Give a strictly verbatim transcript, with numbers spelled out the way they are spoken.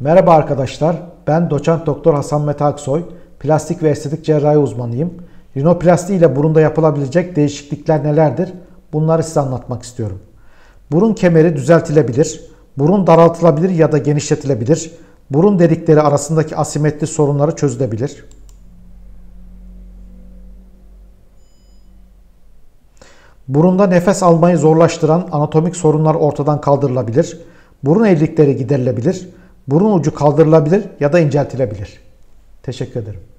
Merhaba arkadaşlar, ben doçent doktor Hasan Mete Aksoy, plastik ve estetik cerrahi uzmanıyım. Rinoplasti ile burunda yapılabilecek değişiklikler nelerdir? Bunları size anlatmak istiyorum. Burun kemeri düzeltilebilir, burun daraltılabilir ya da genişletilebilir, burun delikleri arasındaki asimetri sorunları çözülebilir. Burunda nefes almayı zorlaştıran anatomik sorunlar ortadan kaldırılabilir, burun eğrilikleri giderilebilir, burun ucu kaldırılabilir ya da inceltilebilir. Teşekkür ederim.